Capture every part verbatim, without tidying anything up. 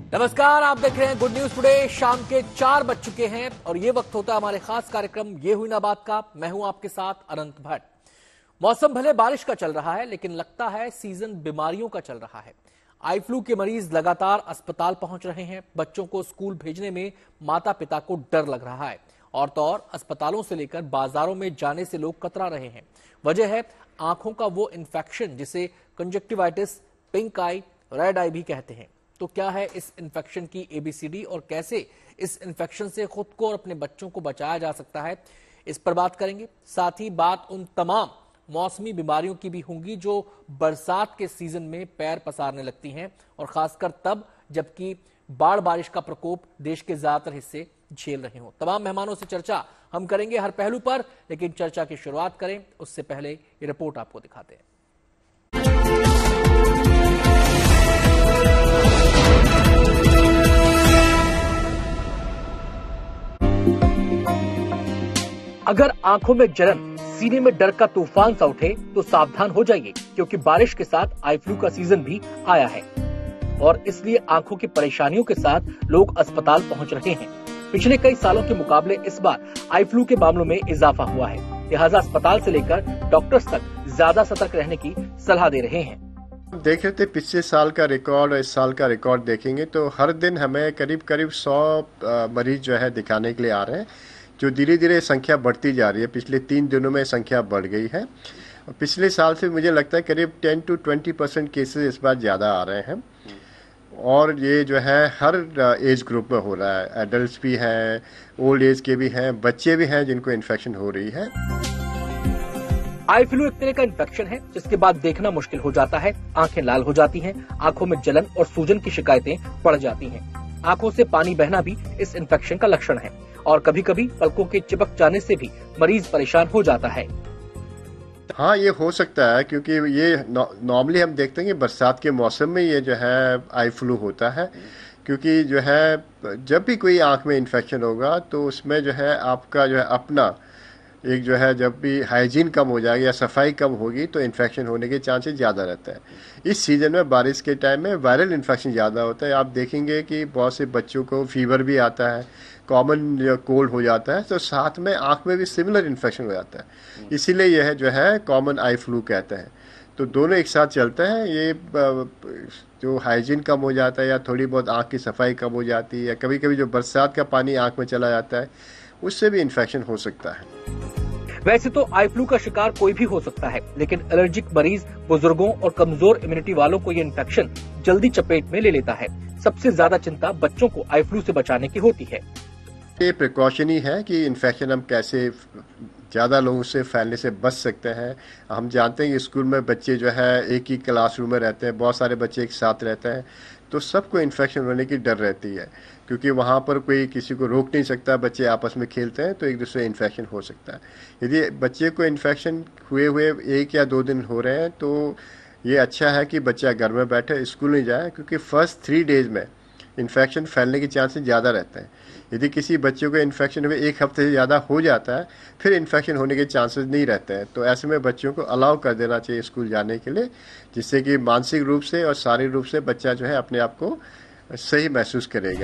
नमस्कार, आप देख रहे हैं गुड न्यूज टुडे। शाम के चार बज चुके हैं और ये वक्त होता है हमारे खास कार्यक्रम ये हुई ना बात का। मैं हूं आपके साथ अनंत भट्ट। मौसम भले बारिश का चल रहा है, लेकिन लगता है सीजन बीमारियों का चल रहा है। आई फ्लू के मरीज लगातार अस्पताल पहुंच रहे हैं। बच्चों को स्कूल भेजने में माता पिता को डर लग रहा है। और तो और अस्पतालों से लेकर बाजारों में जाने से लोग कतरा रहे हैं। वजह है आंखों का वो इन्फेक्शन जिसे conjunctivitis, pink eye, red eye भी कहते हैं। तो क्या है इस इन्फेक्शन की एबीसीडी और कैसे इस इन्फेक्शन से खुद को और अपने बच्चों को बचाया जा सकता है, इस पर बात करेंगे। साथ ही बात उन तमाम मौसमी बीमारियों की भी होंगी जो बरसात के सीजन में पैर पसारने लगती हैं, और खासकर तब जबकि बाढ़ बारिश का प्रकोप देश के ज्यादातर हिस्से झेल रहे हों। तमाम मेहमानों से चर्चा हम करेंगे हर पहलू पर, लेकिन चर्चा की शुरुआत करें उससे पहले ये रिपोर्ट आपको दिखाते हैं। अगर आंखों में जलन, सीने में डर का तूफान सा उठे तो सावधान हो जाइए, क्योंकि बारिश के साथ आई फ्लू का सीजन भी आया है और इसलिए आंखों की परेशानियों के साथ लोग अस्पताल पहुंच रहे हैं। पिछले कई सालों के मुकाबले इस बार आई फ्लू के मामलों में इजाफा हुआ है। लिहाजा अस्पताल से लेकर डॉक्टर्स तक ज्यादा सतर्क रहने की सलाह दे रहे हैं। देख रहे थे पिछले साल का रिकॉर्ड और इस साल का रिकॉर्ड देखेंगे तो हर दिन हमें करीब करीब सौ मरीज जो है दिखाने के लिए आ रहे हैं, जो धीरे धीरे संख्या बढ़ती जा रही है। पिछले तीन दिनों में संख्या बढ़ गई है। पिछले साल से मुझे लगता है करीब ten to twenty percent cases इस बार ज़्यादा आ रहे हैं, और ये जो है हर एज ग्रुप में हो रहा है। एडल्ट्स भी हैं, ओल्ड एज के भी हैं, बच्चे भी हैं जिनको इन्फेक्शन हो रही है। आई फ्लू एक तरह का इन्फेक्शन है जिसके बाद देखना मुश्किल हो जाता है। आंखें लाल हो जाती हैं, आंखों में जलन और सूजन की शिकायतें बढ़ जाती हैं। आंखों से पानी बहना भी इस इन्फेक्शन का लक्षण है, और कभी कभी पलकों के चिपक जाने से भी मरीज परेशान हो जाता है। हाँ, ये हो सकता है, क्योंकि ये नॉर्मली हम देखते हैं कि बरसात के मौसम में ये जो है आई फ्लू होता है। क्योंकि जो है जब भी कोई आंख में इन्फेक्शन होगा तो उसमें जो है आपका जो है अपना एक जो है जब भी हाइजीन कम हो जाएगी या सफाई कम होगी तो इन्फेक्शन होने के चांसेस ज़्यादा रहता है। इस सीज़न में बारिश के टाइम में वायरल इन्फेक्शन ज़्यादा होता है। आप देखेंगे कि बहुत से बच्चों को फीवर भी आता है, कॉमन कोल्ड हो जाता है, तो साथ में आँख में भी सिमिलर इन्फेक्शन हो जाता है। इसीलिए यह जो है कॉमन आई फ्लू कहते हैं। तो दोनों एक साथ चलते हैं। ये जो हाइजीन कम हो जाता है या थोड़ी बहुत आँख की सफाई कम हो जाती है, या कभी कभी जो बरसात का पानी आँख में चला जाता है, उससे भी इन्फेक्शन हो सकता है। वैसे तो आई फ्लू का शिकार कोई भी हो सकता है, लेकिन एलर्जिक मरीज, बुजुर्गों और कमजोर इम्यूनिटी वालों को ये इन्फेक्शन जल्दी चपेट में ले लेता है। सबसे ज्यादा चिंता बच्चों को आई फ्लू से बचाने की होती है। ये प्रिकॉशन ही है कि इन्फेक्शन हम कैसे ज़्यादा लोगों से फैलने से बच सकते हैं। हम जानते हैं कि स्कूल में बच्चे जो है एक ही क्लासरूम में रहते हैं, बहुत सारे बच्चे एक साथ रहते हैं, तो सबको इन्फेक्शन होने की डर रहती है, क्योंकि वहाँ पर कोई किसी को रोक नहीं सकता। बच्चे आपस में खेलते हैं तो एक दूसरे इन्फेक्शन हो सकता है। यदि बच्चे को इन्फेक्शन हुए हुए एक या दो दिन हो रहे हैं तो ये अच्छा है कि बच्चा घर में बैठे, स्कूल नहीं जाए, क्योंकि फर्स्ट थ्री डेज में इन्फेक्शन फैलने के चांसेस ज़्यादा रहते हैं। यदि किसी बच्चे को इन्फेक्शन हुए एक हफ्ते से ज़्यादा हो जाता है, फिर इन्फेक्शन होने के चांसेस नहीं रहते हैं। तो ऐसे में बच्चों को अलाउ कर देना चाहिए स्कूल जाने के लिए, जिससे कि मानसिक रूप से और शारीरिक रूप से बच्चा जो है अपने आप को सही महसूस करेगा।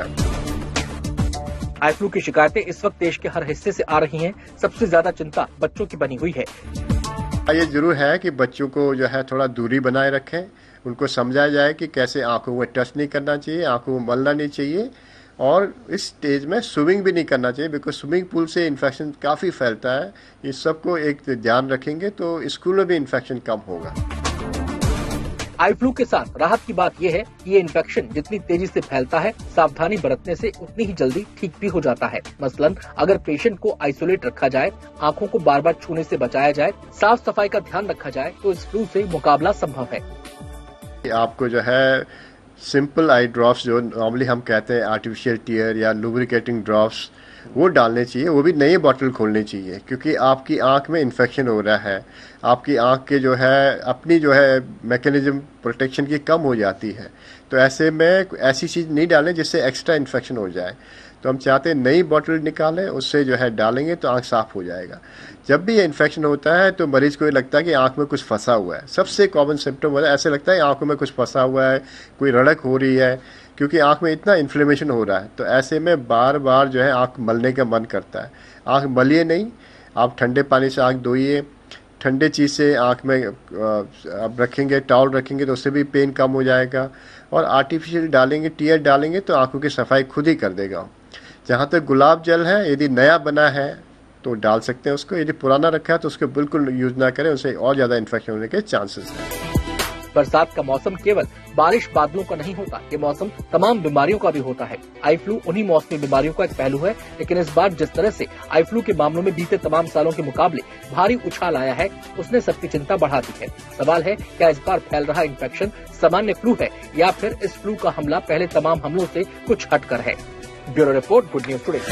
आई फ्लू की शिकायतें इस वक्त देश के हर हिस्से से आ रही हैं। सबसे ज्यादा चिंता बच्चों की बनी हुई है। ये जरूर है कि बच्चों को जो है थोड़ा दूरी बनाए रखें। उनको समझाया जाए कि कैसे आंखों में टच नहीं करना चाहिए, आंखों में मलना नहीं चाहिए, और इस स्टेज में स्विमिंग भी नहीं करना चाहिए, बिकॉज स्विमिंग पूल से इन्फेक्शन काफ़ी फैलता है। ये सबको एक ध्यान रखेंगे तो स्कूल में भी इन्फेक्शन कम होगा। आई फ्लू के साथ राहत की बात यह है कि ये इन्फेक्शन जितनी तेजी से फैलता है, सावधानी बरतने से उतनी ही जल्दी ठीक भी हो जाता है। मसलन अगर पेशेंट को आइसोलेट रखा जाए, आंखों को बार बार छूने से बचाया जाए, साफ सफाई का ध्यान रखा जाए, तो इस फ्लू से मुकाबला संभव है। आपको जो है सिंपल आई ड्रॉप्स, जो नॉर्मली हम कहते हैं आर्टिफिशियल टीयर या लुब्रिकेटिंग ड्रॉप्स, वो डालने चाहिए। वो भी नई बोतल खोलनी चाहिए, क्योंकि आपकी आंख में इन्फेक्शन हो रहा है। आपकी आंख के जो है अपनी जो है मैकेनिज्म प्रोटेक्शन की कम हो जाती है। तो ऐसे में ऐसी चीज़ नहीं डालें जिससे एक्स्ट्रा इन्फेक्शन हो जाए। तो हम चाहते हैं नई बॉटल निकालें, उससे जो है डालेंगे तो आँख साफ हो जाएगा। जब भी ये इन्फेक्शन होता है तो मरीज को ये लगता है कि आँख में कुछ फंसा हुआ है। सबसे कॉमन सिम्टम होता है, ऐसे लगता है आँखों में कुछ फंसा हुआ है, कोई रड़क हो रही है, क्योंकि आँख में इतना इन्फ्लेमेशन हो रहा है। तो ऐसे में बार बार जो है आँख मलने का मन करता है। आँख मलिए नहीं, आप ठंडे पानी से आँख धोइए, ठंडे चीज़ से आँख में आप रखेंगे, टॉवल रखेंगे तो उससे भी पेन कम हो जाएगा। और आर्टिफिशियल डालेंगे, टीयर डालेंगे तो आँखों की सफाई खुद ही कर देगा। जहाँ तक गुलाब जल है, यदि नया बना है तो डाल सकते हैं उसको, यदि पुराना रखा है तो उसको बिल्कुल यूज ना करें, उससे और ज़्यादा इन्फेक्शन होने के चांसेस हैं। बरसात का मौसम केवल बारिश बादलों का नहीं होता, ये मौसम तमाम बीमारियों का भी होता है। आई फ्लू उन्हीं मौसमी बीमारियों का एक पहलू है, लेकिन इस बार जिस तरह से आई फ्लू के मामलों में बीते तमाम सालों के मुकाबले भारी उछाल आया है, उसने सबकी चिंता बढ़ा दी है। सवाल है, क्या इस बार फैल रहा इन्फेक्शन सामान्य फ्लू है या फिर इस फ्लू का हमला पहले तमाम हमलों से कुछ हटकर है? Bureau report, good news today.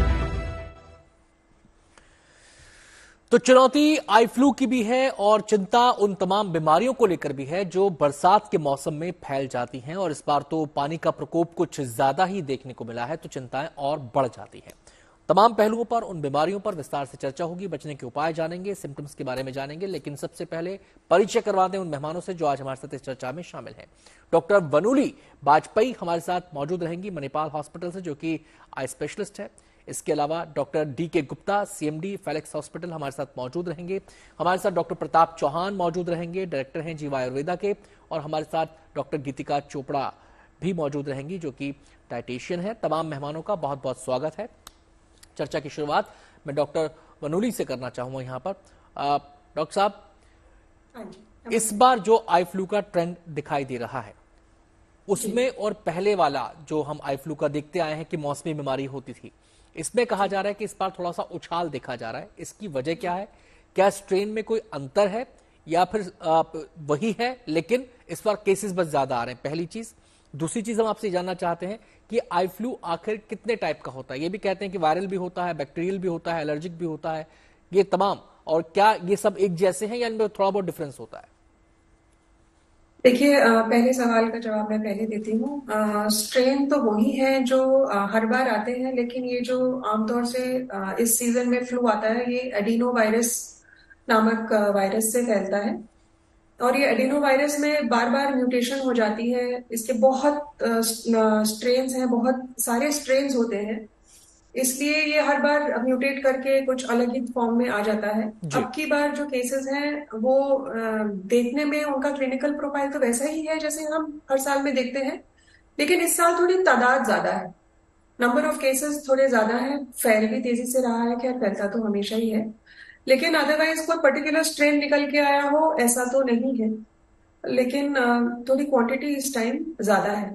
तो चुनौती आई फ्लू की भी है और चिंता उन तमाम बीमारियों को लेकर भी है जो बरसात के मौसम में फैल जाती हैं, और इस बार तो पानी का प्रकोप कुछ ज्यादा ही देखने को मिला है, तो चिंताएं और बढ़ जाती हैं। तमाम पहलुओं पर, उन बीमारियों पर विस्तार से चर्चा होगी, बचने के उपाय जानेंगे, सिम्टम्स के बारे में जानेंगे, लेकिन सबसे पहले परिचय करवा दें उन मेहमानों से जो आज हमारे साथ इस चर्चा में शामिल हैं। डॉक्टर वनूली वाजपेयी हमारे साथ मौजूद रहेंगी मणिपाल हॉस्पिटल से, जो कि आई स्पेशलिस्ट है। इसके अलावा डॉक्टर डी के गुप्ता, सीएमडी फेलिक्स हॉस्पिटल, हमारे साथ मौजूद रहेंगे। हमारे साथ डॉक्टर प्रताप चौहान मौजूद रहेंगे, डायरेक्टर हैं जीवा आयुर्वेदा के, और हमारे साथ डॉक्टर गीतिका चोपड़ा भी मौजूद रहेंगी जो कि डाइटिशियन है। तमाम मेहमानों का बहुत बहुत स्वागत है। चर्चा की शुरुआत मैं डॉक्टर वनूली से करना चाहूंगा। यहाँ पर डॉक्टर साहब, इस बार जो आई फ्लू का ट्रेंड दिखाई दे रहा है, उसमें और पहले वाला जो हम आई फ्लू का देखते आए हैं कि मौसमी बीमारी होती थी, इसमें कहा जा रहा है कि इस बार थोड़ा सा उछाल देखा जा रहा है। इसकी वजह क्या है? क्या स्ट्रेन में कोई अंतर है या फिर आ, वही है लेकिन इस बार केसेस बस ज्यादा आ रहे हैं? पहली चीज। दूसरी चीज हम आपसे जानना चाहते हैं कि आई फ्लू आखिर कितने टाइप का होता है? ये भी कहते हैं कि वायरल भी होता है, बैक्टीरियल भी होता है, एलर्जिक भी होता है, ये तमाम, और क्या ये सब एक जैसे हैं या इनमें थोड़ा बहुत डिफरेंस होता है? देखिए, पहले सवाल का जवाब मैं पहले देती हूँ। स्ट्रेन तो वही है जो आ, हर बार आते हैं, लेकिन ये जो आमतौर से आ, इस सीजन में फ्लू आता है, ये एडिनो वायरस नामक वायरस से फैलता है। और ये एडिनो वायरस में बार बार म्यूटेशन हो जाती है। इसके बहुत स्ट्रेन्स हैं, बहुत सारे स्ट्रेन्स होते हैं, इसलिए ये हर बार म्यूटेट करके कुछ अलग ही फॉर्म में आ जाता है। अब की बार जो केसेस हैं वो देखने में उनका क्लिनिकल प्रोफाइल तो वैसा ही है जैसे हम हर साल में देखते हैं, लेकिन इस साल थोड़ी तादाद ज्यादा है, नंबर ऑफ केसेस थोड़े ज्यादा है, फैल भी तेजी से रहा है। खैर, फैलता तो हमेशा ही है, लेकिन अदरवाइज कोई पर्टिकुलर स्ट्रेन निकल के आया हो ऐसा तो नहीं है, लेकिन थोड़ी क्वांटिटी इस टाइम ज्यादा है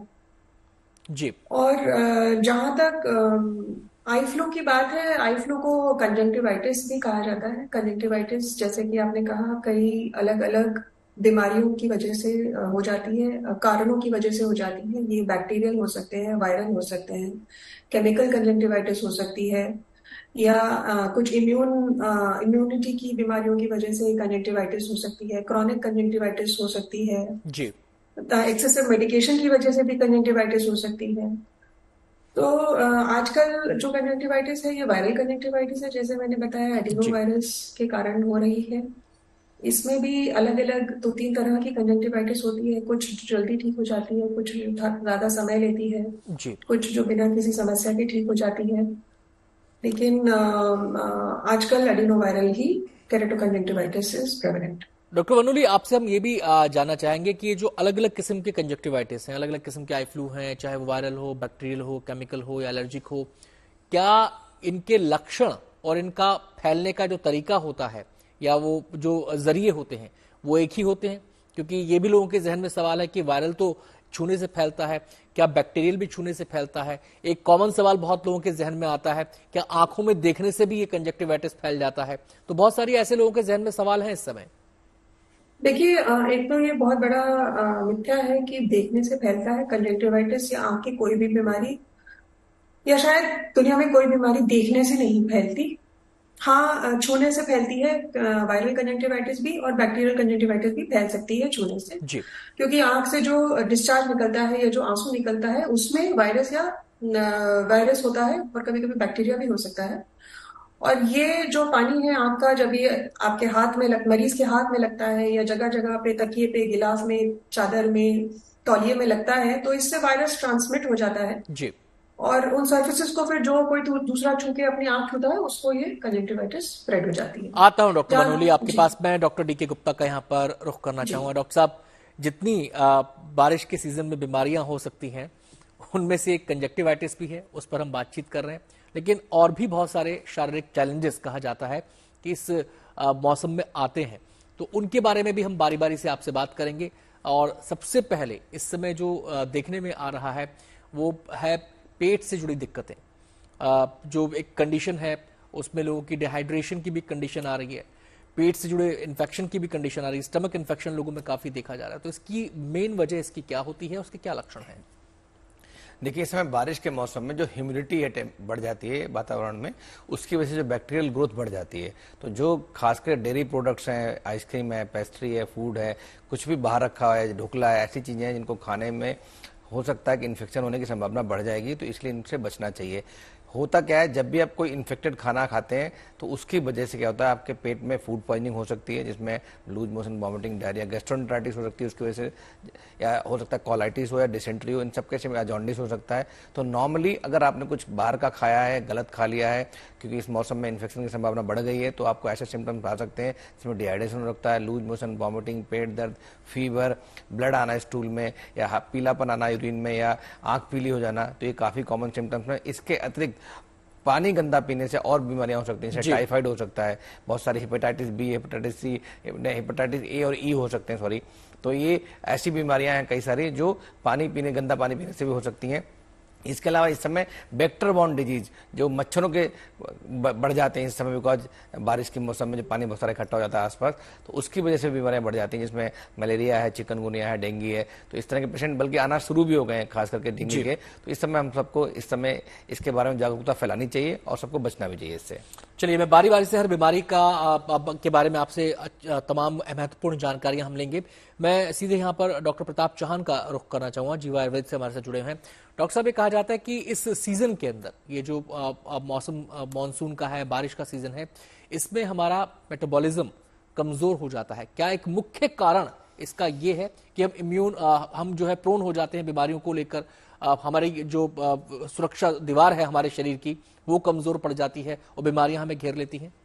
जी। और जहां तक आई फ्लू की बात है, आई फ्लू को कंजंक्टिवाइटिस भी कहा जाता है। कंजंक्टिवाइटिस, जैसे कि आपने कहा, कई अलग अलग बीमारियों की वजह से हो जाती है, कारणों की वजह से हो जाती है। ये बैक्टीरियल हो सकते हैं, वायरल हो सकते हैं, केमिकल कंजंक्टिवाइटिस हो सकती है, या आ, कुछ इम्यून इम्यूनिटी की बीमारियों की वजह से कंजंक्टिवाइटिस हो सकती है, क्रॉनिक कंजंक्टिवाइटिस हो सकती है जी, एक्सेसिव मेडिकेशन की वजह से भी कंजंक्टिवाइटिस हो सकती है। तो आजकल जो कंजंक्टिवाइटिस है ये वायरल कंजंक्टिवाइटिस है, जैसे मैंने बताया, एडिनो वायरस के कारण हो रही है। इसमें भी अलग अलग दो तीन तरह की कंजंक्टिवाइटिस होती है, कुछ जल्दी ठीक हो जाती है, कुछ ज्यादा समय लेती है जी। कुछ जो बिना किसी समस्या के ठीक हो जाती है, लेकिन आजकल एडिनो वायरल ही keratoconjunctivitis is prevalent. Doctor Vanuli, आपसे हम ये भी जानना चाहेंगे कि ये जो अलग अलग किस्म के कंजक्टिवाइटिस हैं, अलग अलग किस्म के आई फ्लू हैं, चाहे वो वायरल हो, बैक्टीरियल हो, केमिकल हो या एलर्जिक हो, क्या इनके लक्षण और इनका फैलने का जो तरीका होता है या वो जो जरिए होते हैं वो एक ही होते हैं? क्योंकि ये भी लोगों के जहन में सवाल है कि वायरल तो छूने से फैलता है, क्या बैक्टीरियल भी छूने से फैलता है? एक कॉमन सवाल बहुत लोगों के जहन में आता है, क्या आंखों में देखने से भी ये कंजक्टिवाइटिस फैल जाता है? तो बहुत सारी ऐसे लोगों के जहन में सवाल हैं इस समय। देखिए, एक तो ये बहुत बड़ा मिथ्या है कि देखने से फैलता है कंजंक्टिवाइटिस या आंख की कोई भी बीमारी, या शायद दुनिया में कोई बीमारी देखने से नहीं फैलती। हाँ, छूने से फैलती है, वायरल कंजंक्टिवाइटिस भी और बैक्टीरियल कंजंक्टिवाइटिस भी फैल सकती है छूने से, जी। क्योंकि आंख से जो डिस्चार्ज निकलता है या जो आंसू निकलता है उसमें वायरस या वायरस होता है और कभी कभी बैक्टीरिया भी हो सकता है। और ये जो पानी है आपका, जब ये आपके हाथ में लग, मरीज के हाथ में लगता है या जगह जगह पे, तकिए पे, गिलास में, चादर में, तौलिए में लगता है, तो इससे वायरस ट्रांसमिट हो जाता है। जी। और उन सर्फेसिस को फिर जो कोई दू, दूसरा छू के अपनी आंख छूता है, उसको ये कंजक्टिवाइटिस स्प्रेड हो जाती है। आता हूं डॉक्टर बनोली जहाँ आपके जी पास। मैं डॉक्टर डी के गुप्ता का यहाँ पर रुख करना जी चाहूंगा। डॉक्टर साहब, जितनी आ, बारिश के सीजन में बीमारियां हो सकती हैं, उनमें से एक कंजक्टिवाइटिस भी है, उस पर हम बातचीत कर रहे हैं। लेकिन और भी बहुत सारे शारीरिक चैलेंजेस कहा जाता है कि इस आ, मौसम में आते हैं, तो उनके बारे में भी हम बारी बारी से आपसे बात करेंगे। और सबसे पहले इस समय जो आ, देखने में आ रहा है वो है पेट से जुड़ी दिक्कतें। आ, जो एक कंडीशन है उसमें लोगों की डिहाइड्रेशन की भी कंडीशन आ रही है, पेट से जुड़े इन्फेक्शन की भी कंडीशन आ रही है, स्टमक इन्फेक्शन लोगों में काफी देखा जा रहा है। तो इसकी मेन वजह इसकी क्या होती है, उसके क्या लक्षण हैं? देखिए, इस समय बारिश के मौसम में जो ह्यूमिडिटी है बढ़ जाती है वातावरण में, उसकी वजह से जो बैक्टीरियल ग्रोथ बढ़ जाती है। तो जो खासकर डेयरी प्रोडक्ट्स हैं, आइसक्रीम है, पेस्ट्री है, फूड है, कुछ भी बाहर रखा हुआ है, ढोकला है, ऐसी चीज़ें हैं जिनको खाने में हो सकता है कि इन्फेक्शन होने की संभावना बढ़ जाएगी, तो इसलिए इनसे बचना चाहिए। होता क्या है, जब भी आप कोई इन्फेक्टेड खाना खाते हैं तो उसकी वजह से क्या होता है, आपके पेट में फूड पॉइजनिंग हो सकती है, जिसमें loose motion, vomiting, diarrhoea, gastroenteritis हो सकती है उसकी वजह से, या हो सकता है कोलाइटिस हो या डिसेंट्री हो, इन सब कैसे में जॉन्डिस हो सकता है। तो नॉर्मली अगर आपने कुछ बाहर का खाया है, गलत खा लिया है, क्योंकि इस मौसम में इन्फेक्शन की संभावना बढ़ गई है, तो आपको ऐसे सिम्टम्स आ सकते हैं जिसमें डिहाइड्रेशन हो सकता है, लूज मोशन, वॉमिटिंग, पेट दर्द, फीवर, ब्लड आना स्टूल में, या पीलापन आना यूरिन में, या आंख पीली हो जाना। तो ये काफ़ी कॉमन सिम्टम्स हैं। इसके अतिरिक्त पानी गंदा पीने से और बीमारियां हो सकती हैं, जैसे टाइफाइड हो सकता है, बहुत सारी hepatitis B, hepatitis C, hepatitis A और ई हो सकते हैं, सॉरी। तो ये ऐसी बीमारियां हैं कई सारी जो पानी पीने, गंदा पानी पीने से भी हो सकती हैं। इसके अलावा इस समय वेक्टर बॉर्न डिजीज जो मच्छरों के बढ़ जाते हैं इस समय, बिकॉज बारिश के मौसम में जो पानी बहुत सारा इकट्ठा हो जाता है आसपास, तो उसकी वजह से बीमारियां बढ़ जाती हैं, जिसमें मलेरिया है, चिकनगुनिया है, डेंगू है। तो इस तरह के पेशेंट बल्कि आना शुरू भी हो गए हैं, खास करके डेंगू के। तो इस समय हम सबको इस समय इसके बारे में जागरूकता फैलानी चाहिए और सबको बचना भी चाहिए इससे। चलिए, मैं बारी बारी से हर बीमारी का आ, के बारे में आपसे तमाम महत्वपूर्ण जानकारियां हम लेंगे। मैं सीधे यहाँ पर डॉक्टर प्रताप चौहान का रुख करना चाहूंगा, जीवा आयुर्वेद से हमारे साथ जुड़े हैं। डॉक्टर साहब, ये कहा जाता है कि इस सीजन के अंदर, ये जो मौसम मानसून का है, बारिश का सीजन है, इसमें हमारा मेटाबॉलिज्म कमजोर हो जाता है। क्या एक मुख्य कारण इसका ये है कि हम इम्यून हम जो है प्रोन हो जाते हैं बीमारियों को लेकर, हमारी जो सुरक्षा दीवार है हमारे शरीर की वो कमजोर पड़ जाती है और बीमारियां हमें घेर लेती हैं?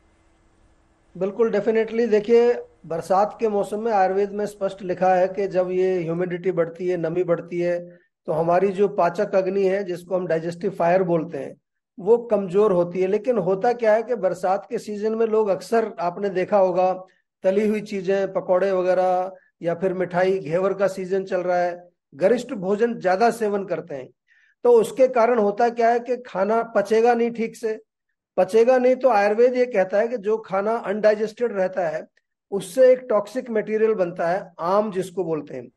बिल्कुल, डेफिनेटली। देखिए, बरसात के मौसम में आयुर्वेद में स्पष्ट लिखा है कि जब ये ह्यूमिडिटी बढ़ती है, नमी बढ़ती है, तो हमारी जो पाचक अग्नि है, जिसको हम डाइजेस्टिव फायर बोलते हैं, वो कमजोर होती है। लेकिन होता क्या है कि बरसात के सीजन में लोग अक्सर, आपने देखा होगा, तली हुई चीजें, पकौड़े वगैरह, या फिर मिठाई, घेवर का सीजन चल रहा है, गरिष्ठ भोजन ज्यादा सेवन करते हैं। तो उसके कारण होता क्या है कि खाना पचेगा नहीं, ठीक से पचेगा नहीं। तो आयुर्वेद ये कहता है कि जो खाना अनडाइजेस्टेड रहता है उससे एक टॉक्सिक मटेरियल बनता है, आम जिसको बोलते हैं।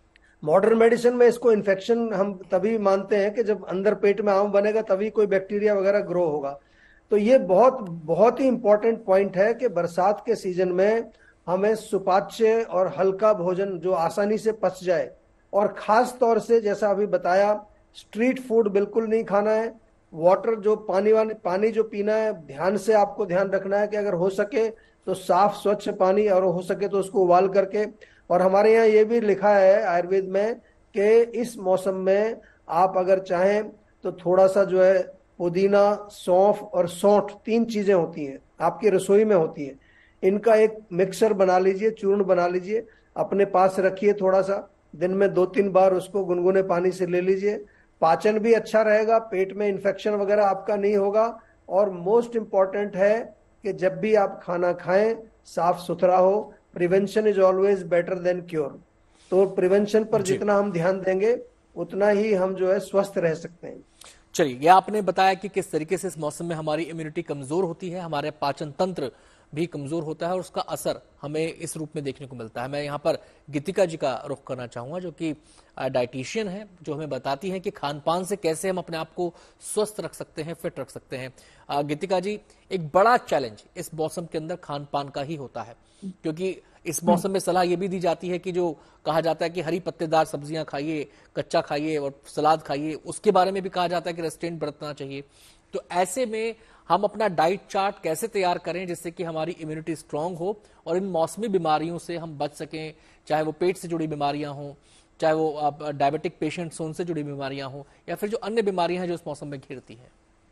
मॉडर्न मेडिसिन में इसको इन्फेक्शन हम तभी मानते हैं कि जब अंदर पेट में आम बनेगा, तभी कोई बैक्टीरिया वगैरह ग्रो होगा। तो ये बहुत बहुत ही इंपॉर्टेंट पॉइंट है कि बरसात के सीजन में हमें सुपाच्य और हल्का भोजन जो आसानी से पच जाए, और खास तौर से जैसा अभी बताया, स्ट्रीट फूड बिल्कुल नहीं खाना है। वाटर, जो पानी वानी पानी जो पीना है, ध्यान से आपको ध्यान रखना है कि अगर हो सके तो साफ स्वच्छ पानी, और हो सके तो उसको उबाल करके। और हमारे यहाँ ये भी लिखा है आयुर्वेद में कि इस मौसम में आप अगर चाहें तो थोड़ा सा जो है पुदीना, सौंफ और सौंठ, तीन चीजें होती हैं आपकी रसोई में होती है, इनका एक मिक्सर बना लीजिए, चूर्ण बना लीजिए, अपने पास रखिए। थोड़ा सा दिन में दो तीन बार उसको गुनगुने पानी से ले लीजिए। पाचन भी अच्छा रहेगा, पेट में इन्फेक्शन वगैरह आपका नहीं होगा। और मोस्ट इंपॉर्टेंट है कि जब भी आप खाना खाएं, साफ सुथरा हो। Prevention is always better than cure. तो प्रिवेंशन पर जितना हम ध्यान देंगे उतना ही हम जो है स्वस्थ रह सकते हैं। चलिए, ये आपने बताया कि किस तरीके से इस मौसम में हमारी इम्यूनिटी कमजोर होती है, हमारे पाचन तंत्र भी कमजोर होता है और उसका असर हमें इस रूप में देखने को मिलता है। मैं यहाँ पर गीतिका जी का रुख करना चाहूंगा, जो कि डाइटिशियन है, जो हमें बताती हैं कि खान पान से कैसे हम अपने आप को स्वस्थ रख सकते हैं, फिट रख सकते हैं। गीतिका जी, एक बड़ा चैलेंज इस मौसम के अंदर खान पान का ही होता है, क्योंकि इस मौसम में सलाह ये भी दी जाती है कि जो कहा जाता है कि हरी पत्तेदार सब्जियां खाइए, कच्चा खाइए और सलाद खाइए, उसके बारे में भी कहा जाता है कि रेस्ट्रेंट बरतना चाहिए। तो ऐसे में हम अपना डाइट चार्ट कैसे तैयार करें जिससे कि हमारी इम्यूनिटी स्ट्रांग हो और इन मौसमी बीमारियों से हम बच सकें, चाहे वो पेट से जुड़ी बीमारियां हों, चाहे वो डायबिटिक पेशेंट्स हों, उनसे जुड़ी बीमारियां हों, या फिर जो अन्य बीमारियां हैं जो इस मौसम में घिरती हैं।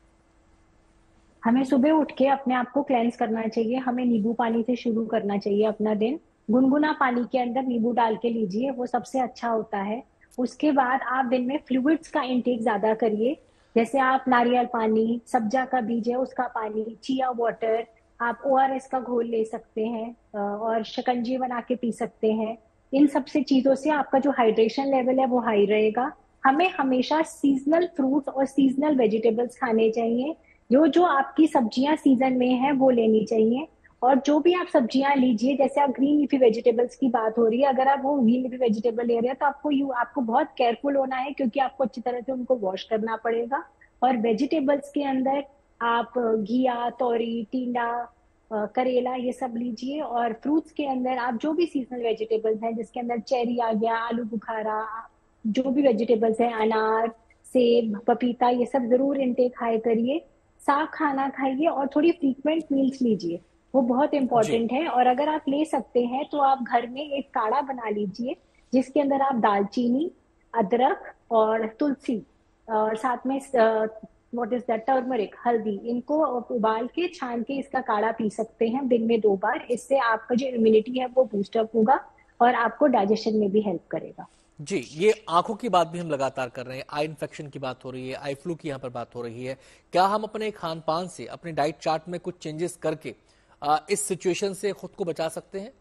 हमें सुबह उठ के अपने आप को क्लेंस करना चाहिए। हमें नींबू पानी से शुरू करना चाहिए अपना दिन। गुनगुना पानी के अंदर नींबू डाल के लीजिए, वो सबसे अच्छा होता है। उसके बाद आप दिन में फ्लूइड्स का इंटेक ज्यादा करिए, जैसे आप नारियल पानी, सब्जा का बीज है उसका पानी, चिया वाटर, आप ओआरएस का घोल ले सकते हैं और शिकंजी बना के पी सकते हैं। इन सब से चीजों से आपका जो हाइड्रेशन लेवल है वो हाई रहेगा। हमें हमेशा सीजनल फ्रूट्स और सीजनल वेजिटेबल्स खाने चाहिए। जो जो आपकी सब्जियां सीजन में है वो लेनी चाहिए। और जो भी आप सब्जियां लीजिए, जैसे आप ग्रीन लीफी वेजिटेबल्स की बात हो रही है, अगर आप वो ग्रीन लीफी वेजिटेबल ले रहे हैं तो आपको यू आपको बहुत केयरफुल होना है, क्योंकि आपको अच्छी तरह से उनको वॉश करना पड़ेगा। और वेजिटेबल्स के अंदर आप घिया, तोरी, टिंडा, करेला ये सब लीजिए। और फ्रूट्स के अंदर आप जो भी सीजनल वेजिटेबल्स हैं, जिसके अंदर चेरी आ गया, आलू बुखारा, जो भी वेजिटेबल्स हैं, अनार, सेब, पपीता, ये सब जरूर इनटेक हाई करिए। साफ खाना खाइए और थोड़ी फ्रीक्वेंट मील्स लीजिए, वो बहुत इंपॉर्टेंट है। और अगर आप ले सकते हैं तो आप घर में एक काढ़ा बना लीजिए, जिसके अंदर आप दालचीनी, अदरक और तुलसी और साथ में व्हाट इज दैट टर्मरिक, हल्दी, इनको उबाल के छान के इसका काढ़ा पी सकते हैं दिन में दो बार। इससे आपका जो इम्यूनिटी है वो बूस्टअप होगा और आपको डाइजेशन में भी हेल्प करेगा। जी, ये आंखों की बात भी हम लगातार कर रहे हैं, आई इन्फेक्शन की बात हो रही है, आई फ्लू की यहाँ पर बात हो रही है। क्या हम अपने खान पान से, अपने डाइट चार्ट में कुछ चेंजेस करके आ, इस सिचुएशन से खुद को बचा सकते हैं?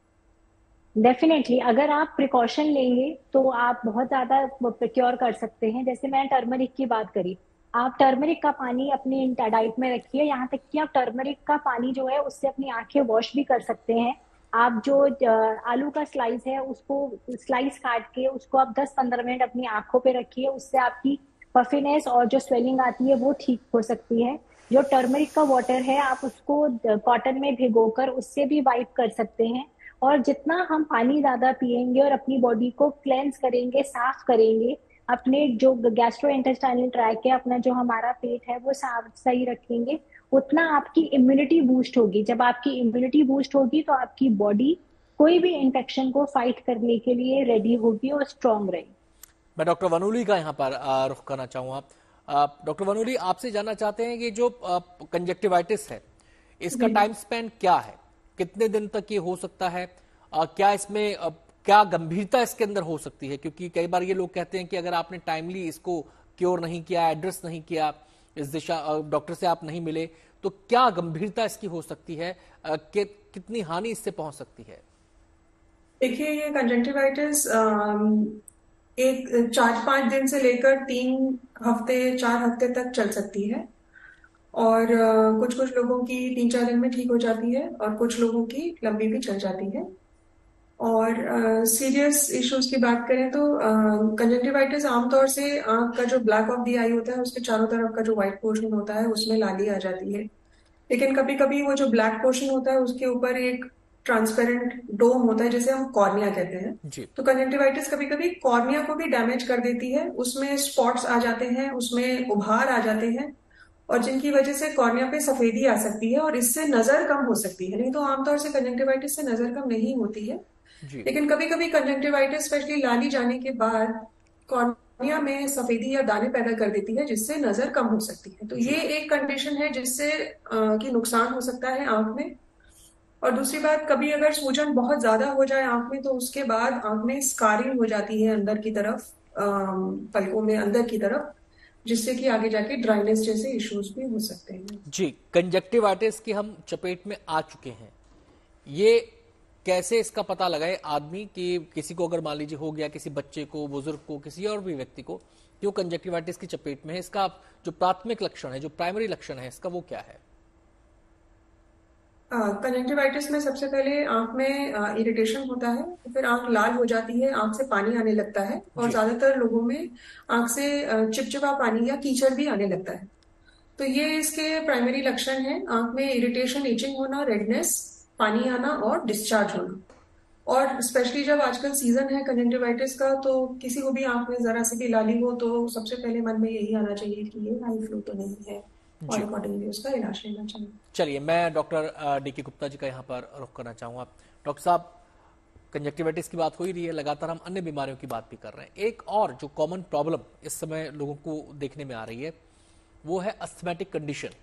डेफिनेटली, अगर आप प्रिकॉशन लेंगे तो आप बहुत ज्यादा प्रिक्योर कर सकते हैं। जैसे मैंने टर्मरिक की बात करी, आप टर्मरिक का पानी अपनी डाइट में रखिए। यहाँ तक कि आप टर्मरिक का पानी जो है उससे अपनी आंखें वॉश भी कर सकते हैं। आप जो आलू का स्लाइस है उसको स्लाइस काट के उसको आप दस पंद्रह मिनट अपनी आंखों पे रखिए, उससे आपकी पफिनेस और जो स्वेलिंग आती है वो ठीक हो सकती है। जो टर्मरिक का वाटर है आप उसको कॉटन में भिगोकर उससे भी वाइप कर सकते हैं। और जितना हम पानी ज्यादा पिएंगे और अपनी बॉडी को क्लेंस करेंगे, साफ करेंगे, अपने जो गैस्ट्रोइंटेस्टाइनल ट्रैक है, अपना जो हमारा पेट है वो साफ सही रखेंगे, उतना आपकी इम्यूनिटी बूस्ट होगी। जब आपकी इम्यूनिटी बूस्ट होगी तो आपकी बॉडी कोई भी इन्फेक्शन को फाइट करने के लिए रेडी होगी और स्ट्रांग रहेगी। मैं डॉक्टर वनूली का यहाँ पर रुख करना चाहूंगा। डॉक्टर वनूली, आपसे जानना चाहते हैं कि जो कंजक्टिवाइटिस है इसका टाइम स्पेन क्या है, कितने दिन तक ये हो सकता है, आ, क्या इसमें आ, क्या गंभीरता इसके अंदर हो सकती है? क्योंकि कई बार ये लोग कहते हैं कि अगर आपने टाइमली इसको क्योर नहीं किया, एड्रेस नहीं किया, इस दिशा डॉक्टर से आप नहीं मिले, तो क्या गंभीरता इसकी हो सकती है, आ, कि, कितनी हानि इससे पहुंच सकती है? देखिए, ये कंजक्टिवाइटिस एक चार पांच दिन से लेकर तीन हफ्ते चार हफ्ते तक चल सकती है। और कुछ कुछ लोगों की तीन चार दिन में ठीक हो जाती है और कुछ लोगों की लंबी भी चल जाती है। और सीरियस uh, इश्यूज की बात करें तो कंजक्टिवाइटिस uh, आमतौर से आंख का जो ब्लैक ऑफ द आई होता है उसके चारों तरफ का जो व्हाइट पोर्शन होता है उसमें लाली आ जाती है। लेकिन कभी कभी वो जो ब्लैक पोर्शन होता है उसके ऊपर एक ट्रांसपेरेंट डोम होता है जिसे हम कॉर्निया कहते हैं। तो कंजक्टिवाइटिस कभी कभी कॉर्निया को भी डैमेज कर देती है, उसमें स्पॉट्स आ जाते हैं, उसमें उभार आ जाते हैं और जिनकी वजह से कॉर्निया पे सफेदी आ सकती है और इससे नजर कम हो सकती है। नहीं तो आमतौर से कंजक्टिवाइटिस से नजर कम नहीं होती है, लेकिन कभी कभी कंजक्टिवाइटिस स्पेशली लाली जाने के बाद कॉर्निया में सफेदी या दाने पैदा कर देती है जिससे नजर कम हो सकती है। तो ये एक कंडीशन है जिससे कि नुकसान हो सकता है आंख में। और दूसरी बात, कभी अगर सूजन बहुत ज्यादा हो जाए आंख में तो उसके बाद आंख में स्कारिंग हो जाती है अंदर की तरफ, पलकों में अंदर की तरफ, जिससे कि आगे जाके ड्राइनेस जैसे इश्यूज भी हो सकते हैं। जी, कंजक्टिवाइटिस की हम चपेट में आ चुके हैं, ये कैसे इसका पता लगाए आदमी कि किसी को अगर मान लीजिए हो गया, किसी बच्चे को, बुजुर्ग को, किसी और भी व्यक्ति को जो कंजक्टिवाइटिस की चपेट में है, इसका जो प्राथमिक लक्षण है, जो प्राइमरी लक्षण है, इसका वो क्या है? कंजक्टिवाइटिस में सबसे पहले आंख में इरिटेशन होता है, तो फिर आंख लाल हो जाती है, आंख से पानी आने लगता है और ज्यादातर लोगों में आंख से चिपचिपा पानी या कीचड़ भी आने लगता है। तो ये इसके प्राइमरी लक्षण हैं। आंख में इरिटेशन, इचिंग होना, रेडनेस, पानी आना और डिस्चार्ज होना। और स्पेशली जब आजकल सीजन है कंजंक्टिवाइटिस का, तो किसी को भी आंख में जरा सी भी लाली हो तो सबसे पहले मन में यही आना चाहिए कि ये आई फ्लू तो नहीं है, और अकॉर्डिंगली उसका इलाज लेना चाहिए। चलिए, मैं डॉक्टर डी के गुप्ता जी का यहाँ पर रुख करना चाहूंगा। डॉक्टर साहब, कंजक्टिवाइटिस की बात हो ही रही है, लगातार हम अन्य बीमारियों की बात भी कर रहे हैं। एक और जो कॉमन प्रॉब्लम इस समय लोगों को देखने में आ रही है वो है अस्थमैटिक कंडीशन।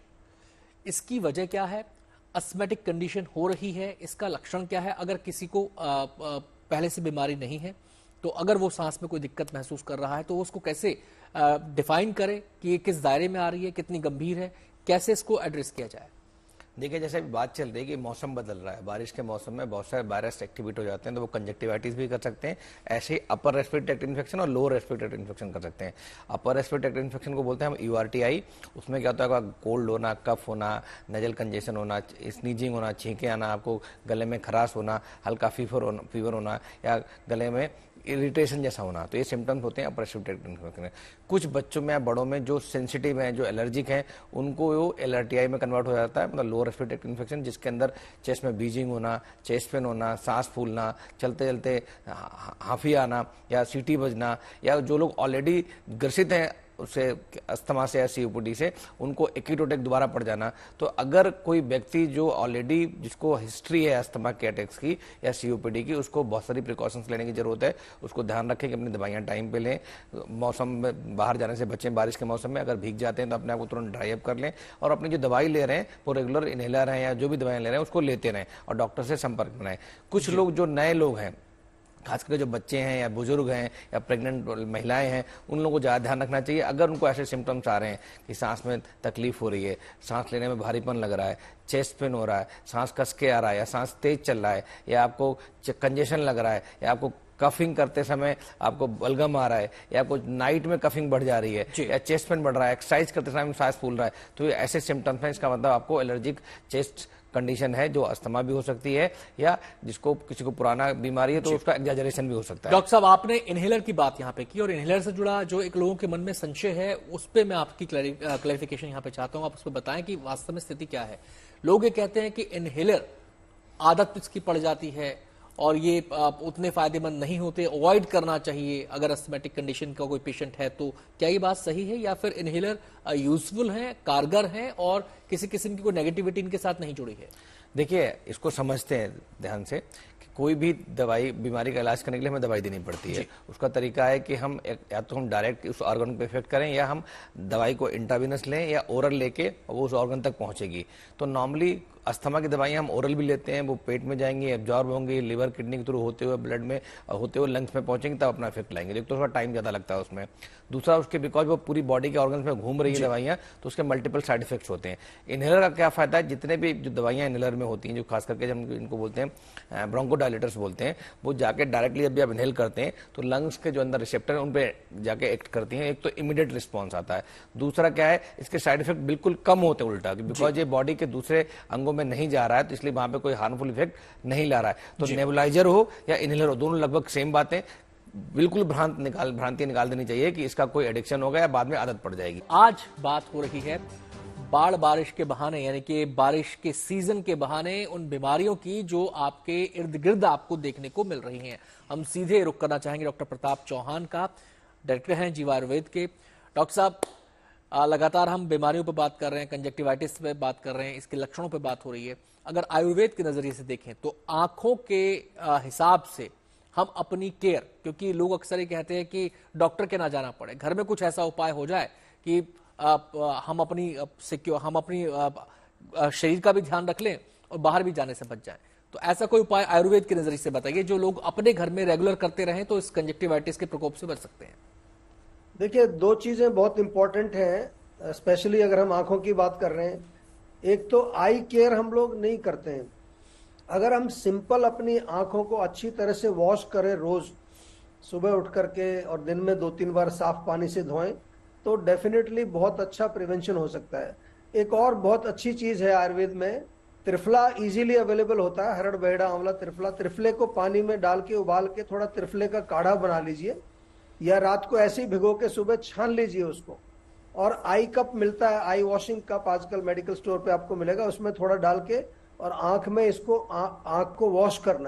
इसकी वजह क्या है? अस्थमैटिक कंडीशन हो रही है, इसका लक्षण क्या है? अगर किसी को आ, आ, पहले से बीमारी नहीं है तो अगर वो सांस में कोई दिक्कत महसूस कर रहा है तो उसको कैसे डिफाइन करे कि ये किस दायरे में आ रही है, कितनी गंभीर है, कैसे इसको एड्रेस किया जाए? देखिए, जैसे अभी बात चल रही है कि मौसम बदल रहा है, बारिश के मौसम में बहुत सारे वायरस एक्टिवेट हो जाते हैं, तो वो कंजक्टिवाइटिस भी कर सकते हैं। ऐसे ही अपर रेस्पिरेटरी ट्रैक्ट इन्फेक्शन और लोअर रेस्पिरेटरी ट्रैक्ट इन्फेक्शन कर सकते हैं। अपर रेस्पिरेटरी ट्रैक्ट इन्फेक्शन को बोलते हैं हम यू आर टी आई। उसमें क्या होता है, कोल्ड होना, कफ होना, नजल कंजेशन होना, स्नीजिंग होना, छींके आना, आपको गले में खराश होना, हल्का फीवर होना फीवर होना या गले में इरिटेशन जैसा होना, तो ये सिम्टम्स होते हैं अपर रेस्पिरेटरी ट्रैक्ट इन्फेक्शन। कुछ बच्चों में या बड़ों में जो सेंसिटिव हैं, जो एलर्जिक हैं, उनको वो एल आर टी आई में कन्वर्ट हो जाता है, मतलब लोअर रेस्पिरेटरी ट्रैक्ट इन्फेक्शन, जिसके अंदर चेस्ट में बीजिंग होना, चेस्ट पेन होना, सांस फूलना, चलते चलते हाफी आना या सीटी बजना, या जो लोग ऑलरेडी ग्रसित हैं उससे अस्थमा से या सीओपीडी से, उनको एक्यूट अटैक दोबारा पड़ जाना। तो अगर कोई व्यक्ति जो ऑलरेडी जिसको हिस्ट्री है अस्थमा के अटैक्स की या सीओपीडी की, उसको बहुत सारी प्रिकॉशंस लेने की जरूरत है। उसको ध्यान रखें कि अपनी दवाइयां टाइम पे लें, मौसम में बाहर जाने से बचें। बारिश के मौसम में अगर भीग जाते हैं तो अपने आप को तुरंत ड्राई अप कर लें, और अपनी जो दवाई ले रहे हैं वो रेगुलर इनहेलर हैं या जो भी दवाइयां ले रहे हैं उसको लेते रहें, और डॉक्टर से संपर्क बनाएं। कुछ लोग जो नए लोग हैं, खासकर जो बच्चे हैं या बुजुर्ग हैं या प्रेग्नेंट महिलाएं हैं, उन लोगों को ज़्यादा ध्यान रखना चाहिए। अगर उनको ऐसे सिम्टम्स आ रहे हैं कि सांस में तकलीफ हो रही है, सांस लेने में भारीपन लग रहा है, चेस्ट पेन हो रहा है, सांस कस के आ रहा है, या सांस तेज चल रहा है, या आपको कंजेशन लग रहा है, या आपको कफिंग करते समय आपको बलगम आ रहा है, या कुछ नाइट में कफिंग बढ़ जा रही है, या चेस्ट पेन बढ़ रहा है, एक्सरसाइज करते समय सांस फूल रहा है, तो ये ऐसे सिम्टम्स हैं। इसका मतलब आपको एलर्जिक चेस्ट कंडीशन है, जो अस्थमा भी हो सकती है, या जिसको किसी को पुराना बीमारी है तो उसका एग्जैजरेशन भी हो सकता है। डॉक्टर साहब, आपने इनहेलर की बात यहाँ पे की, और इनहेलर से जुड़ा जो एक लोगों के मन में संशय है उस पर मैं आपकी क्लैरिफिकेशन यहाँ पे चाहता हूँ। आप उस पर बताएं कि वास्तव में स्थिति क्या है। लोग ये कहते हैं कि इनहेलर आदत इसकी पड़ जाती है और ये उतने फायदेमंद नहीं होते, अवॉइड करना चाहिए अगर अस्थमैटिक कंडीशन का कोई पेशेंट है तो। क्या ये बात सही है, या फिर इनहेलर यूजफुल है, कारगर है, और किसी किस्म की कोई नेगेटिविटी इनके साथ नहीं जुड़ी है? देखिए, इसको समझते हैं ध्यान से कि कोई भी दवाई, बीमारी का इलाज करने के लिए हमें दवाई देनी पड़ती है। उसका तरीका है कि हम या तो हम डायरेक्ट उस ऑर्गन पे इफेक्ट करें, या हम दवाई को इंट्रावेनस लें या ओरल लेके वो उस ऑर्गन तक पहुंचेगी। तो नॉर्मली अस्थमा की दवाइयां हम ओरल भी लेते हैं, वो पेट में जाएंगी, एब्जॉर्ब होंगी, लिवर किडनी के थ्रू होते हुए ब्लड में होते हुए लंग्स में पहुंचेंगे, तब अपना इफेक्ट लाएंगे। एक तो थोड़ा टाइम ज्यादा लगता है उसमें। दूसरा, उसके बिकॉज वो पूरी बॉडी के ऑर्गन्स में घूम रही है दवाइयां, तो उसके मल्टीपल साइड इफेक्ट्स होते हैं। इनहेलर का क्या फायदा है, जितने भी जो दवाइयां इनहेलर में होती हैं, जो खास करके जब इनको बोलते हैं ब्रोंकोडायलेटर्स बोलते हैं, वो जाके डायरेक्टली जब भी आप इनहेल करते हैं तो लंग्स के जो अंदर रिसेप्टर है उन पे जाके एक्ट करती हैं। एक तो इमीडिएट रिस्पॉन्स आता है, दूसरा क्या है, इसके साइड इफेक्ट बिल्कुल कम होते हैं उल्टा, बिकॉज ये बॉडी के दूसरे अंगों में नहीं जा रहा है, तो इसलिए वहां पे कोई हार्मफुल इफेक्ट नहीं ला रहा है। तो नेबुलाइजर हो या इनहेलर हो, दोनों लगभग सेम बातें। बिल्कुल भ्रांत निकाल भ्रांति निकाल देनी चाहिए कि इसका कोई एडिक्शन होगा या बाद में आदत पड़ जाएगी। आज बात हो रही है बाढ़ बारिश के बहाने, यानी कि बारिश के सीजन के बहाने उन बीमारियों की जो आपके इर्द गिर्द आपको देखने को मिल रही हैं। हम सीधे रुक करना चाहेंगे डॉक्टर प्रताप चौहान का, डायरेक्टर हैं जीवा आयुर्वेद के। डॉक्टर साहब, लगातार हम बीमारियों पर बात कर रहे हैं, कंजक्टिवाइटिस पे बात कर रहे हैं, इसके लक्षणों पे बात हो रही है। अगर आयुर्वेद के नजरिए से देखें तो आंखों के हिसाब से हम अपनी केयर, क्योंकि लोग अक्सर ये कहते हैं कि डॉक्टर के ना जाना पड़े, घर में कुछ ऐसा उपाय हो जाए कि आप, हम अपनी सिक्योर हम अपनी शरीर का भी ध्यान रख लें और बाहर भी जाने से बच जाएं, तो ऐसा कोई उपाय आयुर्वेद के नजरिए से बताइए जो लोग अपने घर में रेगुलर करते रहें तो इस कंजक्टिवाइटिस के प्रकोप से बच सकते हैं। देखिए, दो चीजें बहुत इंपॉर्टेंट हैं, स्पेशली अगर हम आंखों की बात कर रहे हैं। एक तो आई केयर हम लोग नहीं करते हैं। अगर हम सिंपल अपनी आंखों को अच्छी तरह से वॉश करें, रोज सुबह उठ करके और दिन में दो तीन बार साफ पानी से धोएं, तो डेफिनेटली बहुत अच्छा प्रिवेंशन हो सकता है। एक और बहुत अच्छी चीज है आयुर्वेद में, त्रिफला इजीली अवेलेबल होता है, हरड़ बहेड़ा आंवला त्रिफला। त्रिफले को पानी में डाल के उबाल के थोड़ा त्रिफले का काढ़ा बना लीजिए, या रात को ऐसे ही भिगो के सुबह छान लीजिए उसको। और आई कप मिलता है, आई वॉशिंग कप आजकल मेडिकल स्टोर पे आपको मिलेगा, उसमें थोड़ा डाल के और आंख में इसको आंख को वॉश करना है।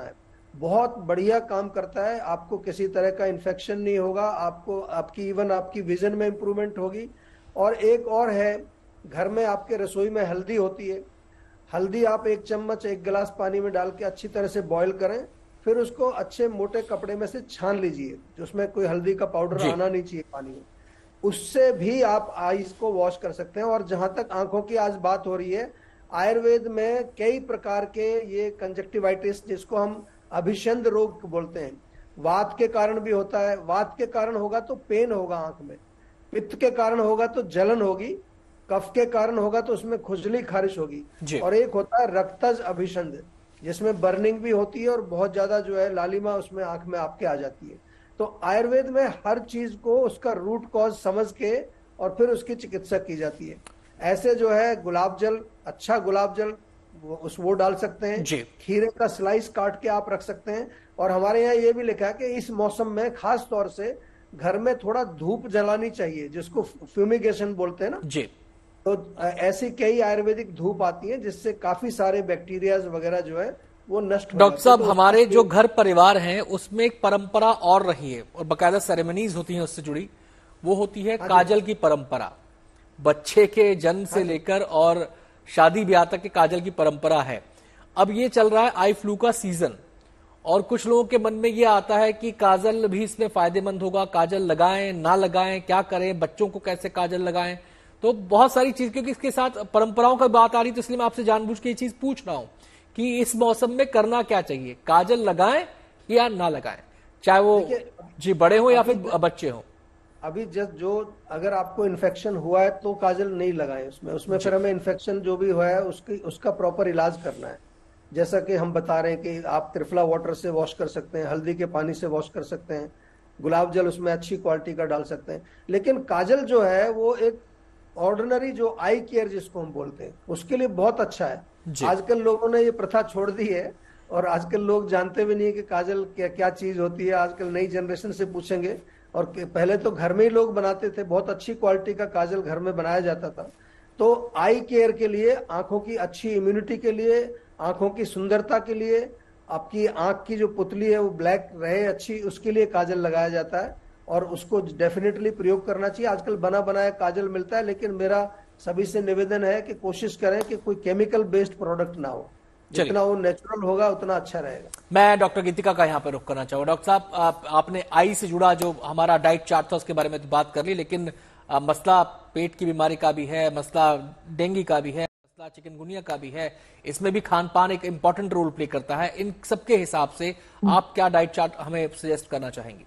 बहुत बढ़िया काम करता है। आपको किसी तरह का इन्फेक्शन नहीं होगा, आपको आपकी इवन आपकी विजन में इंप्रूवमेंट होगी। और एक और है, घर में आपके रसोई में हल्दी होती है, हल्दी आप एक चम्मच एक गिलास पानी में डाल के अच्छी तरह से बॉईल करें, फिर उसको अच्छे मोटे कपड़े में से छान लीजिए, उसमें कोई हल्दी का पाउडर आना नहीं चाहिए पानी में। उससे भी आप आईज को वॉश कर सकते हैं। और जहां तक आंखों की आज बात हो रही है, आयुर्वेद में कई प्रकार के ये कंजक्टिवाइटिस, जिसको हम अभिषंद रोग बोलते हैं, वात के कारण भी होता है। वात के कारण होगा तो पेन होगा आंख में, पित्त के कारण होगा तो जलन होगी, कफ के कारण होगा तो उसमें खुजली खारिश होगी, और एक होता है रक्तज अभिषंद, जिसमें बर्निंग भी होती है और बहुत ज्यादा जो है लालिमा उसमें आंख में आपके आ जाती है। तो आयुर्वेद में हर चीज को उसका रूट कॉज समझ के और फिर उसकी चिकित्सा की जाती है। ऐसे जो है गुलाब जल, अच्छा गुलाब जल वो, उस वो डाल सकते हैं, खीरे का स्लाइस काट के आप रख सकते हैं। और हमारे यहाँ ये भी लिखा है कि इस मौसम में खास तौर से घर में थोड़ा धूप जलानी चाहिए, जिसको फ्यूमिगेशन बोलते हैं ना जी। तो ऐसी कई आयुर्वेदिक धूप आती है जिससे काफी सारे बैक्टीरिया वगैरह जो है वो नष्ट। डॉक्टर साहब, हमारे जो घर परिवार हैं उसमें एक परंपरा और रही है और बकायदा सेरेमनीज होती हैं उससे जुड़ी, वो होती है काजल की परंपरा। बच्चे के जन्म से लेकर और शादी ब्याह तक के काजल की परंपरा है। अब ये चल रहा है आई फ्लू का सीजन, और कुछ लोगों के मन में ये आता है कि काजल भी इसमें फायदेमंद होगा, काजल लगाएं ना लगाएं, क्या करें, बच्चों को कैसे काजल लगाएं। तो बहुत सारी चीज, क्योंकि इसके साथ परंपराओं की बात आ रही, तो इसलिए मैं आपसे जानबूझ के ये चीज पूछ रहा हूं कि इस मौसम में करना क्या चाहिए, काजल लगाएं या ना लगाएं, चाहे वो जी बड़े हो या फिर बच्चे हो। अभी जस्ट जो अगर आपको इन्फेक्शन हुआ है तो काजल नहीं लगाएं उसमें उसमें फिर हमें इन्फेक्शन जो भी हुआ है उसकी उसका प्रॉपर इलाज करना है। जैसा कि हम बता रहे हैं कि आप त्रिफला वाटर से वॉश कर सकते हैं, हल्दी के पानी से वॉश कर सकते हैं, गुलाब जल उसमें अच्छी क्वालिटी का डाल सकते हैं। लेकिन काजल जो है वो एक ऑर्डिनरी जो आई केयर जिसको हम बोलते हैं उसके लिए बहुत अच्छा है। आजकल लोगों ने ये प्रथा छोड़ दी है और आजकल लोग जानते भी नहीं है कि काजल क्या क्या चीज होती है। आजकल नई जनरेशन से पूछेंगे, और पहले तो घर में ही लोग बनाते थे, बहुत अच्छी क्वालिटी का काजल घर में बनाया जाता था। तो आई केयर के लिए, आंखों की अच्छी इम्यूनिटी के लिए, आंखों की सुंदरता के लिए, आपकी आंख की जो पुतली है वो ब्लैक रहे अच्छी, उसके लिए काजल लगाया जाता है और उसको डेफिनेटली प्रयोग करना चाहिए। आजकल बना बनाया काजल मिलता है, लेकिन मेरा सभी से निवेदन है कि कोशिश करें कि कोई केमिकल बेस्ड प्रोडक्ट ना हो, जितना वो नेचुरल होगा उतना अच्छा रहेगा। मैं डॉक्टर गीतिका का यहाँ पर रुख करना चाहूंगा। डॉक्टर साहब, आप, आपने आई से जुड़ा जो हमारा डाइट चार्ट था उसके बारे में तो बात कर ली, लेकिन आ, मसला पेट की बीमारी का भी है, मसला डेंगू का भी है, मसला चिकनगुनिया का भी है, इसमें भी खान पान एक इंपॉर्टेंट रोल प्ले करता है। इन सबके हिसाब से आप क्या डाइट चार्ट हमें सजेस्ट करना चाहेंगे?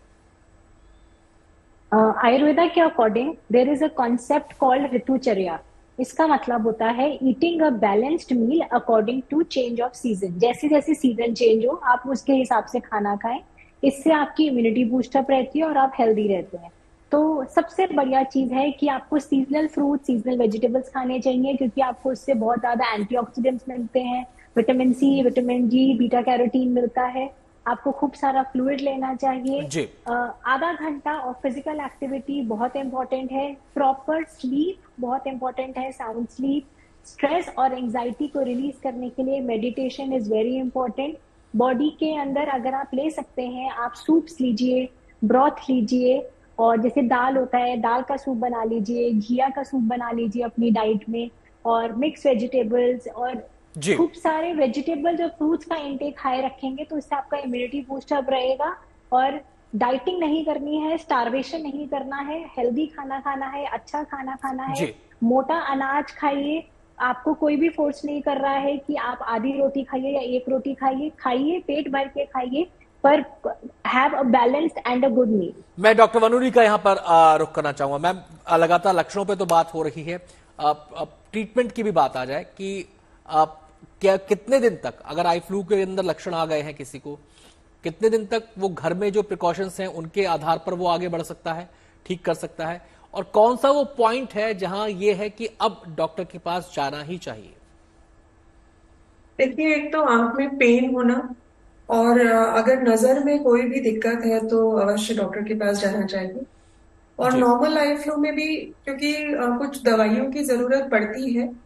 आयुर्वेदा के according there is a concept called ritucharya. इसका मतलब होता है eating a balanced meal according to change of season. जैसे जैसे सीजन चेंज हो आप उसके हिसाब से खाना खाएं, इससे आपकी इम्यूनिटी बूस्टअप रहती है और आप हेल्दी रहते हैं। तो सबसे बढ़िया चीज है कि आपको सीजनल फ्रूट, सीजनल वेजिटेबल्स खाने चाहिए, क्योंकि आपको उससे बहुत ज्यादा एंटीऑक्सीडेंट्स मिलते हैं, vitamin C, vitamin D, beta carotene मिलता है। आपको खूब सारा फ्लूइड लेना चाहिए। आधा घंटा और फिजिकल एक्टिविटी बहुत इंपॉर्टेंट है। प्रॉपर स्लीप बहुत इंपॉर्टेंट है, साउंड स्लीप। स्ट्रेस और एंजाइटी को रिलीज करने के लिए meditation is very important. Body के अंदर अगर आप ले सकते हैं, आप सूप्स लीजिए, ब्रॉथ लीजिए, और जैसे दाल होता है दाल का सूप बना लीजिए, घिया का सूप बना लीजिए अपनी डाइट में, और मिक्स वेजिटेबल्स और खूब सारे वेजिटेबल्स और फ्रूट्स का इंटेक हाई रखेंगे तो इससे आपका इम्यूनिटी बूस्टअप रहेगा। और डाइटिंग नहीं करनी है, स्टार्वेशन नहीं करना है, हेल्दी खाना खाना है, अच्छा खाना खाना है, मोटा अनाज खाइए। आपको कोई भी फोर्स नहीं कर रहा है कि आप आधी रोटी खाइए या एक रोटी खाइए, खाइए पेट भर के खाइए, पर have a balanced and a good meal. मैं डॉक्टर वनूरी का यहाँ पर रुख करना चाहूंगा। मैम, लगातार लक्षणों पे तो बात हो रही है, ट्रीटमेंट की भी बात आ जाए कि आप क्या कितने दिन तक, अगर आई फ्लू के अंदर लक्षण आ गए हैं किसी को, कितने दिन तक वो घर में जो प्रिकॉशंस हैं उनके आधार पर वो आगे बढ़ सकता है, ठीक कर सकता है, और कौन सा वो पॉइंट है जहां ये है कि अब डॉक्टर के पास जाना ही चाहिए? देखिए, एक तो आंख में पेन होना, और अगर नजर में कोई भी दिक्कत है तो अवश्य डॉक्टर के पास जाना चाहिए। और नॉर्मल आई फ्लू में भी क्योंकि कुछ दवाइयों की जरूरत पड़ती है,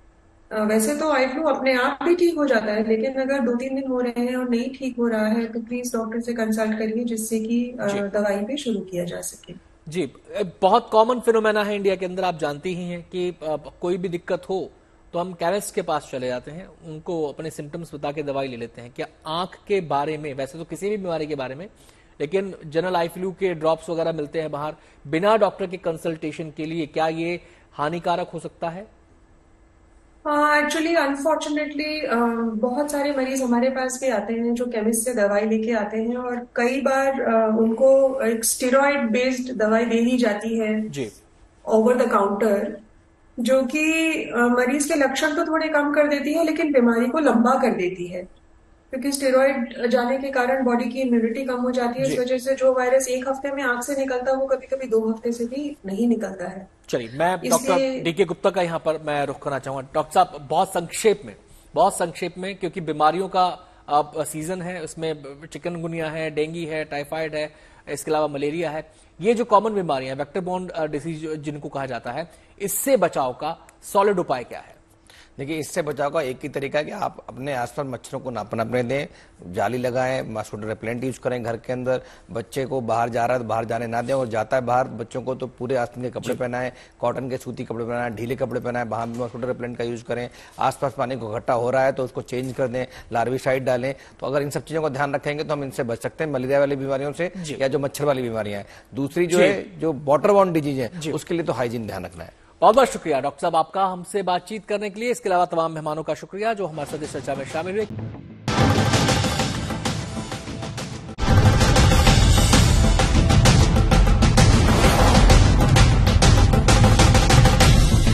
वैसे तो आई फ्लू अपने आप भी ठीक हो जाता है, लेकिन अगर दो तीन दिन हो रहे हैं और नहीं ठीक हो रहा है तो प्लीज डॉक्टर से कंसल्ट करिए, जिससे कि दवाई पे शुरू किया जा सके। जी, बहुत कॉमन फिनोमेना है इंडिया के अंदर, आप जानती ही हैं कि कोई भी दिक्कत हो तो हम केमिस्ट के पास चले जाते हैं, उनको अपने सिम्टम्स बता के दवाई ले लेते हैं। क्या आंख के बारे में, वैसे तो किसी भी बीमारी के बारे में, लेकिन जनरल आई फ्लू के ड्रॉप्स वगैरह मिलते हैं बाहर बिना डॉक्टर के कंसल्टेशन के लिए, क्या ये हानिकारक हो सकता है? एक्चुअली uh, अनफॉर्चुनेटली uh, बहुत सारे मरीज हमारे पास भी आते हैं जो केमिस्ट से दवाई लेके आते हैं, और कई बार uh, उनको एक स्टेरॉइड बेस्ड दवाई दे दी जाती है जी ओवर द काउंटर, जो कि uh, मरीज के लक्षण तो थोड़े कम कर देती है लेकिन बीमारी को लंबा कर देती है, क्योंकि स्टेरॉइड जाने के कारण बॉडी की इम्यूनिटी कम हो जाती है। इस वजह से जो वायरस एक हफ्ते में आंख से निकलता है वो कभी कभी दो हफ्ते से भी नहीं निकलता है। चलिए, मैं डॉक्टर डी के गुप्ता का यहाँ पर मैं रुख करना चाहूंगा। डॉक्टर साहब, बहुत संक्षेप में बहुत संक्षेप में क्योंकि बीमारियों का अब सीजन है, उसमें चिकनगुनिया है, डेंगू है, टाइफाइड है, इसके अलावा मलेरिया है, ये जो कॉमन बीमारियां हैं, वेक्टर बोर्न डिसीज जिनको कहा जाता है, इससे बचाव का सॉलिड उपाय क्या है? देखिए, इससे बचाव का एक ही तरीका है कि आप अपने आसपास मच्छरों को ना पनपने दें, जाली लगाएं, मॉस्किटो रिपेलेंट यूज करें घर के अंदर, बच्चे को बाहर जा रहा है तो बाहर जाने ना दें, और जाता है बाहर बच्चों को तो पूरे आस्तीन के कपड़े पहनाएं, कॉटन के सूती कपड़े पहनाएं, ढीले कपड़े पहनाएं, बाहर मॉस्किटो रिपेलेंट का यूज करें। आसपास पानी को इकट्ठा हो रहा है तो उसको चेंज कर दें, लार्विसाइड डालें। तो अगर इन सब चीजों का ध्यान रखेंगे तो हम इनसे बच सकते हैं, मलेरिया वाली बीमारियों से या जो मच्छर वाली बीमारियां हैं। दूसरी जो है जो वाटर बॉर्न डिजीज है, उसके लिए तो हाइजीन ध्यान रखना है। बहुत बहुत शुक्रिया डॉक्टर साहब आपका हमसे बातचीत करने के लिए। इसके अलावा तमाम मेहमानों का शुक्रिया जो हमारे साथ इस चर्चा में शामिल हुए।